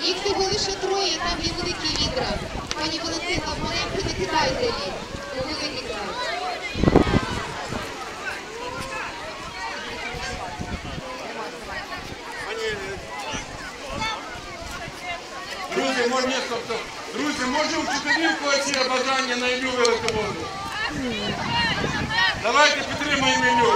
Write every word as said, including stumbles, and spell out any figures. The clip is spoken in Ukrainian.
Їх всього лише троє, там є великі відра. Пані Валентина, маленьку не кидайте їх, бо великі кидають. Друзі, може, тобто, друзі, може у вчителів когось є бажання на Іллю Великомудру? Давайте підтримаємо Іллю.